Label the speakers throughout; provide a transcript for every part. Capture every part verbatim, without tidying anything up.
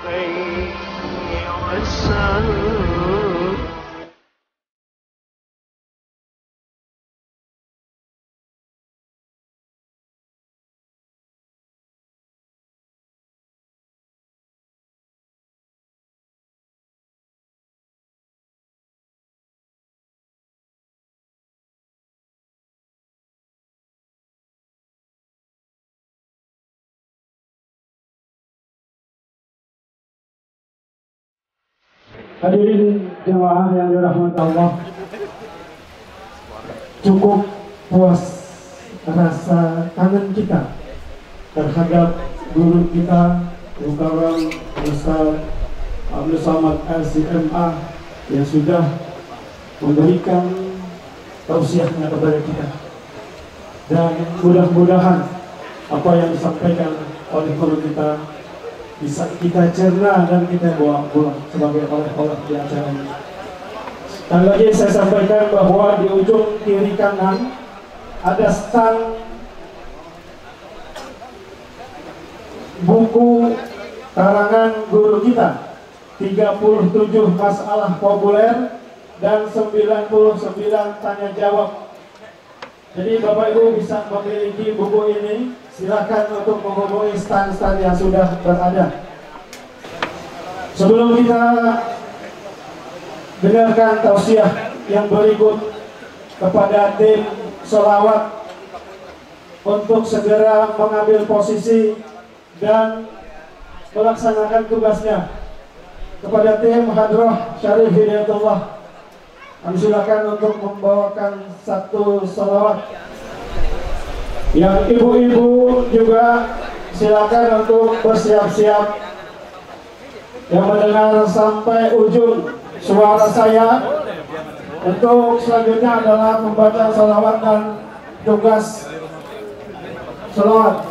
Speaker 1: Hadirin jemaah yang dirahmati Allah, cukup puas rasa kangen kita terhadap guru kita, Mukarram Ustaz Abdul Samad S M A yang sudah memberikan tausiahnya kepada kita, dan mudah-mudahan apa yang disampaikan oleh guru kita bisa kita cerna dan kita bawa pulang sebagai oleh-oleh di acara ini. Dan lagi saya sampaikan bahwa di ujung kiri kanan ada stand buku karangan guru kita, tiga puluh tujuh masalah populer dan sembilan puluh sembilan tanya jawab. Jadi Bapak Ibu bisa memiliki buku ini, silakan untuk menghubungi stand-stand yang sudah berada. Sebelum kita dengarkan tausiah yang berikut kepada tim sholawat untuk segera mengambil posisi dan melaksanakan tugasnya, kepada tim Hadroh Syarif Hidayatullah, kami silakan untuk membawakan satu sholawat. Yang ibu-ibu juga silakan untuk bersiap-siap. Yang mendengar sampai ujung suara saya, untuk selanjutnya adalah membaca sholawat dan tugas sholawat.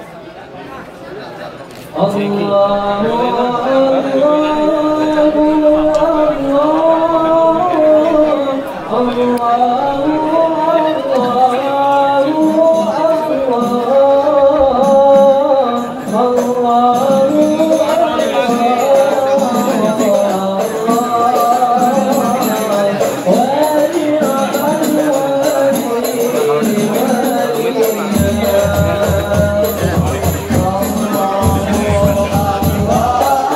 Speaker 2: Allah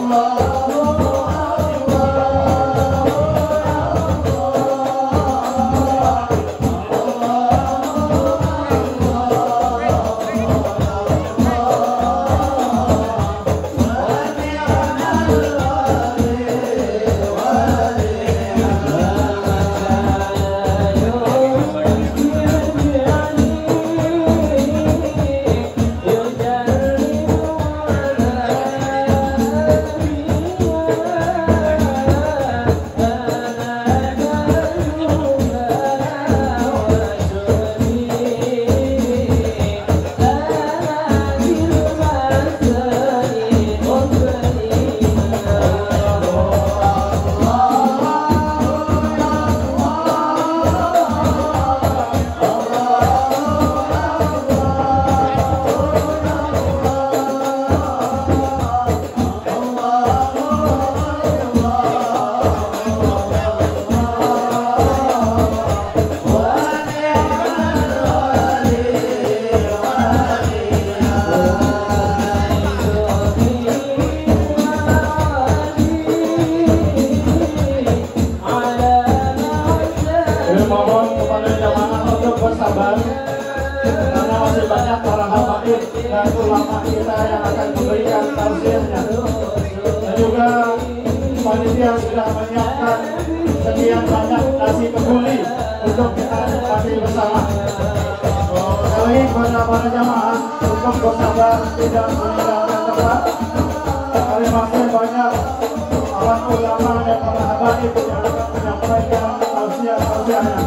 Speaker 1: dan ulama kita yang akan memberikan tausiahnya, dan juga panitia sudah menyiapkan sekian banyak nasi kebuli untuk kita nikmati bersama. Sekali lagi kepada para jamaah untuk bersabar tidak meninggalkan tempat. Terima kasih banyak awan ulama dan para habaib yang akan menyampaikan tausiah-tausiahnya.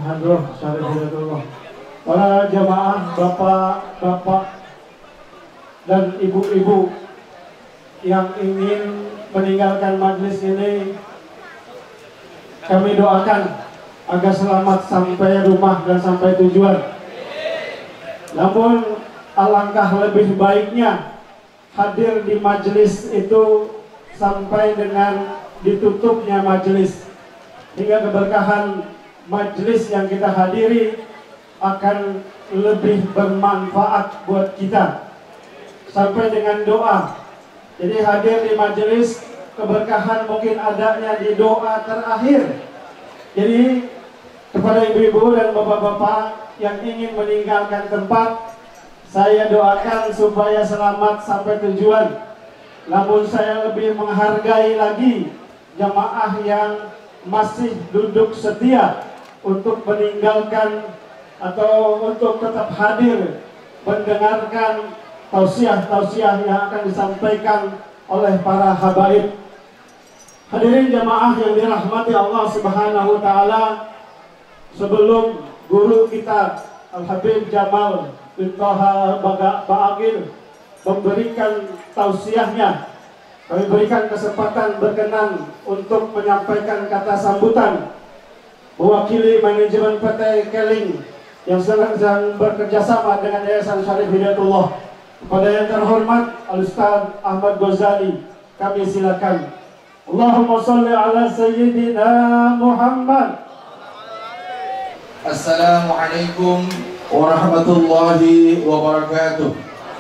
Speaker 1: Hadrah Syarif Hidayatullah, para jamaah, bapak-bapak dan ibu-ibu yang ingin meninggalkan majelis ini, kami doakan agar selamat sampai rumah dan sampai tujuan. Namun alangkah lebih baiknya hadir di majelis itu sampai dengan ditutupnya majelis, hingga keberkahan majelis yang kita hadiri akan lebih bermanfaat buat kita sampai dengan doa. Jadi hadir di majelis, keberkahan mungkin adanya di doa terakhir. Jadi kepada ibu-ibu dan bapak-bapak yang ingin meninggalkan tempat, saya doakan supaya selamat sampai tujuan. Namun saya lebih menghargai lagi jamaah yang masih duduk setia untuk meninggalkan atau untuk tetap hadir mendengarkan tausiah-tausiah yang akan disampaikan oleh para habaib. Hadirin jamaah yang dirahmati Allah Subhanahu wa taala, sebelum guru kita Al-Habib Jamal bin Thaha Ba'agil memberikan tausiahnya, kami berikan kesempatan berkenan untuk menyampaikan kata sambutan mewakili manajemen P T Keling yang sedang bekerjasama dengan Yayasan Syarif Hidayatullah. Kepada yang terhormat Al-Ustaz Ahmad Ghazali, kami silakan. Allahumma salli ala Sayyidina Muhammad.
Speaker 2: Assalamualaikum warahmatullahi wabarakatuh.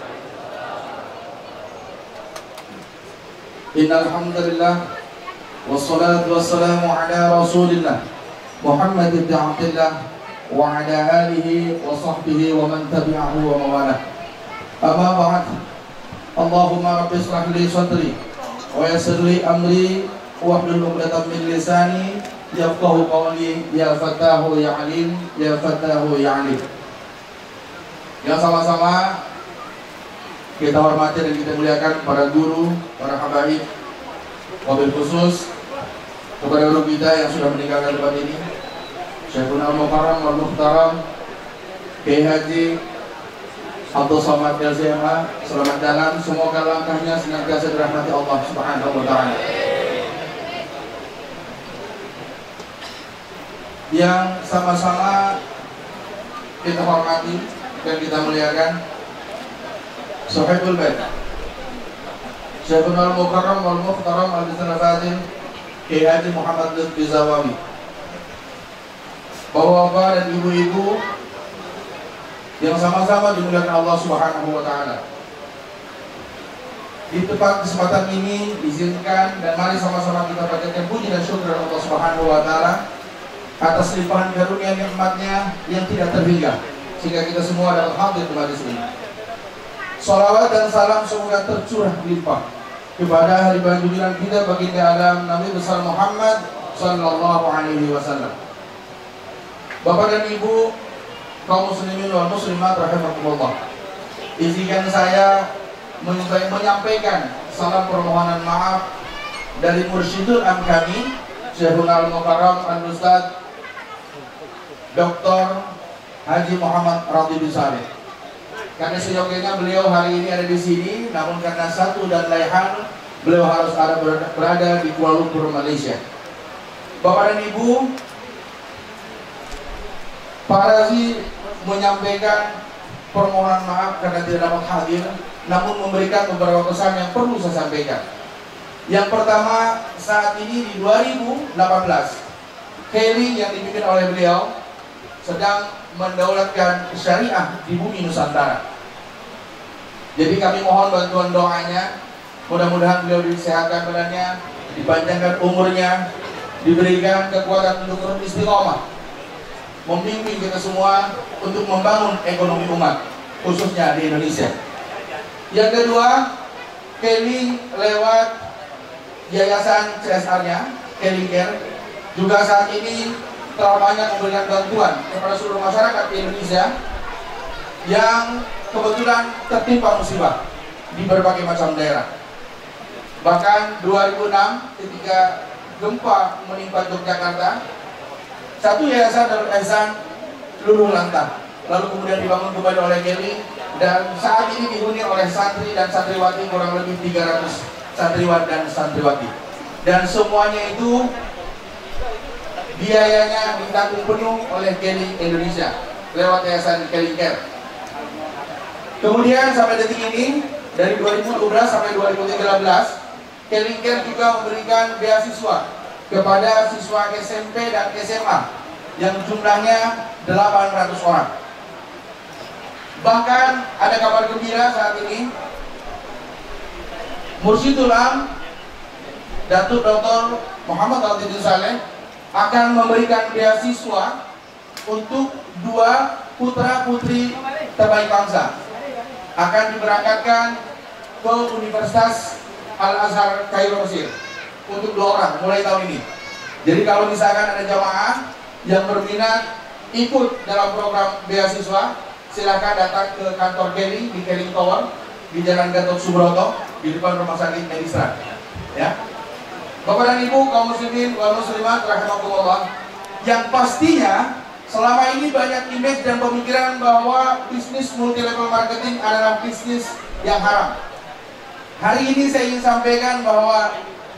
Speaker 2: Innal hamdalillah wassalatu wassalamu ala Rasulillah Muhammad ibn Abdullah wa ala alihi wa sahbihi wa man tabi'ahu wa mawalah. Amma ba'd. Allahumma rabbi shrah li sadri wa yassir li amri wahlul 'uqdatam min lisani yafqahu qawli. Ya Fattahu ya Alim, ya Fattahu ya Alim. Yang sama-sama kita hormati dan kita muliakan para guru, para habaib, wabil khusus kepada guru kita yang sudah meninggalkan tempat ini, Syekhul Al-Mukarram Wal-Muhtaram Kiai Haji Abdul Somad L Z M A, selamat jalan. Semoga langkahnya senantiasa dirahmati Allah Subhanahu wa taala. Yang sama-sama kita hormati dan kita muliakan Sahibul Bait Syekhul Al-Mukarram Wal-Muhtaram Al-Fadil Kiai Haji Muhammad Lutfi Zawawi, bapak-bapak dan ibu-ibu yang sama-sama dimuliakan Allah Subhanahu wa taala. Di tempat kesempatan ini izinkan dan mari sama-sama kita panjatkan puji dan syukur Allah Subhanahu wa taala atas limpahan karunia nikmatnya yang tidak terhingga sehingga kita semua dapat hadir di majelis ini. Salawat dan salam semoga tercurah limpah kepada hari baginda kita baginda alam Nabi besar Muhammad sallallahu alaihi wasallam. Bapak dan Ibu kaum muslimin wal muslimat rahimakumullah, izinkan saya menyampaikan salam permohonan maaf dari Mursyidul Am kami, Syekhul Al-Mukarram Al-Ustaz Doktor Haji Muhammad Radhi bin Saleh. Karena seyogianya beliau hari ini ada di sini, namun karena satu dan lain hal beliau harus ada berada di Kuala Lumpur, Malaysia. Bapak dan Ibu, Pak Razi menyampaikan permohonan maaf karena tidak dapat hadir, namun memberikan beberapa pesan yang perlu saya sampaikan. Yang pertama, saat ini di dua ribu delapan belas, Keling yang dipimpin oleh beliau sedang mendaulatkan syariah di bumi Nusantara. Jadi kami mohon bantuan doanya, mudah-mudahan beliau disehatkan badannya, dipanjangkan umurnya, diberikan kekuatan untuk terus istiqomah membimbing kita semua untuk membangun ekonomi umat, khususnya di Indonesia. Yang kedua, Keling lewat yayasan C S R-nya, Keling Care, juga saat ini telah banyak memberikan bantuan kepada seluruh masyarakat di Indonesia yang kebetulan tertimpa musibah di berbagai macam daerah. Bahkan dua ribu enam ketika gempa menimpa Yogyakarta, Satu yayasan Darul Ihsan luluh lantang, lalu kemudian dibangun kembali oleh Kelly, dan saat ini dihuni oleh santri dan santriwati kurang lebih tiga ratus santriwan dan santriwati, dan semuanya itu biayanya ditanggung penuh oleh Kelly Indonesia lewat yayasan Kelly Care. Kemudian sampai detik ini dari dua ribu dua belas sampai dua ribu tiga belas, Kelly Care juga memberikan beasiswa kepada siswa S M P dan S M A yang jumlahnya delapan ratus orang. Bahkan ada kabar gembira saat ini, Mursyidul Am Datuk Doktor Muhammad Al-Tidin Saleh akan memberikan beasiswa untuk dua putra putri terbaik bangsa, akan diberangkatkan ke Universitas Al-Azhar Kairo Mesir untuk dua orang mulai tahun ini. Jadi kalau misalkan ada jamaah yang berminat ikut dalam program beasiswa, silakan datang ke kantor Kelly di Kelly Tower di Jalan Gatot Subroto di depan Rumah Sakit Medistra. Ya, Bapak dan Ibu kaum muslimin wal muslimat rahimakumullah, yang pastinya selama ini banyak image dan pemikiran bahwa bisnis multi level marketing adalah bisnis yang haram. Hari ini saya ingin sampaikan bahwa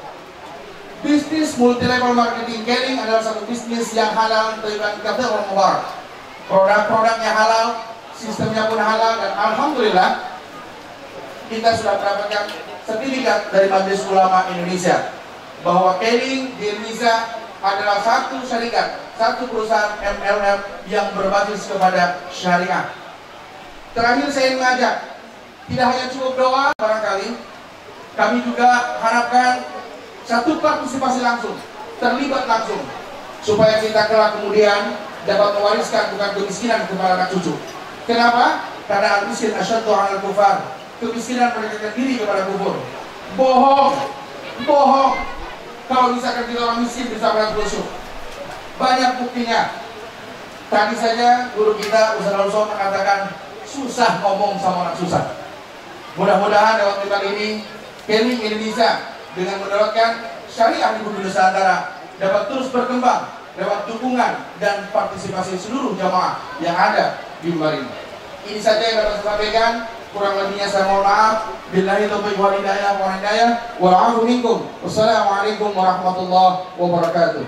Speaker 2: bisnis multi level marketing Kelly adalah satu bisnis yang halal dengan kata orang mubarak. Produk-produknya halal, sistemnya pun halal, dan alhamdulillah kita sudah mendapatkan sertifikat dari Majelis Ulama Indonesia bahwa Kelly di Indonesia adalah satu syarikat, satu perusahaan M L M yang berbasis kepada syariah. Terakhir saya mengajak, tidak hanya cukup doa, barangkali kami juga harapkan satu partisipasi langsung, terlibat langsung, supaya kita kelak kemudian dapat mewariskan bukan kemiskinan kepada anak cucu. Kenapa? Karena al-miskin asyaddu 'alal kufar. Kemiskinan mendekatkan diri kepada kufur. Bohong, bohong. Kalau misalkan kita orang miskin bisa berat busuk, banyak buktinya. Tadi saja guru kita Ustaz Al-Som mengatakan susah ngomong sama orang susah. Mudah-mudahan lewat kali ini Kelly Indonesia dengan menerapkan syariah di bumi Nusantara dapat terus berkembang lewat dukungan dan partisipasi seluruh jamaah yang ada di luar ini. Ini saja yang dapat saya sampaikan. Kurang lebihnya saya mohon maaf. Billahi taufiq wal hidayah wa hidayah wal 'afu minkum. Wassalamualaikum warahmatullahi wabarakatuh.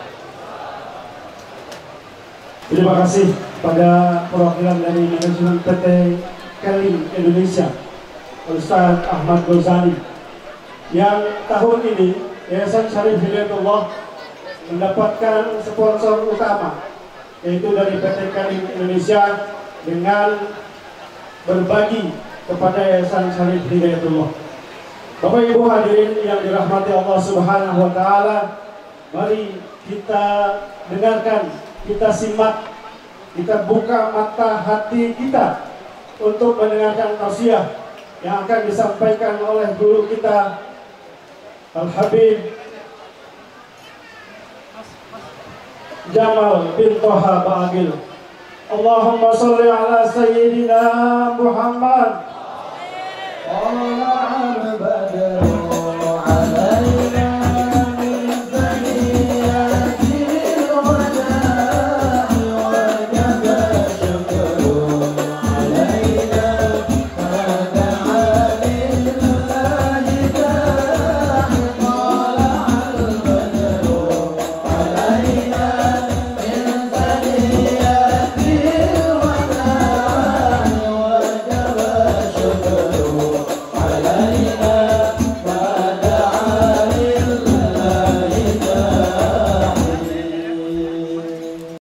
Speaker 1: Terima kasih pada perwakilan dari manajemen P T Kelly Indonesia, Ustaz Ahmad Ghazali, yang tahun ini Yayasan Syarif Hidayatullah mendapatkan sponsor utama, yaitu dari P T Kelly Indonesia, dengan berbagi kepada Yayasan Syarif Hidayatullah. Bapak Ibu hadirin yang dirahmati Allah Subhanahu wa taala, mari kita dengarkan, kita simak, kita buka mata hati kita untuk mendengarkan tausiah yang akan disampaikan oleh guru kita Al-Habib Jamal bin Toha Ba'agil. Allahumma salli ala Sayyidina Muhammad